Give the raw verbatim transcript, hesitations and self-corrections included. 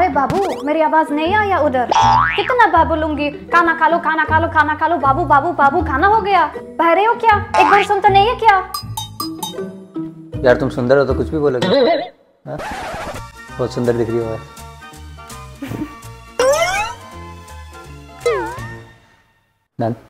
अरे बाबू, मेरी आवाज नहीं आया उधर? कितना बाबू लूंगी? खाना खा लो, खाना खा लो, खाना खा लो, बाबू बाबू बाबू, खाना हो गया। बहरे हो क्या? एक बार सुन तो नहीं है क्या? यार तुम सुंदर हो तो कुछ भी बोलोगे। बहुत सुंदर दिख रही हो। डन।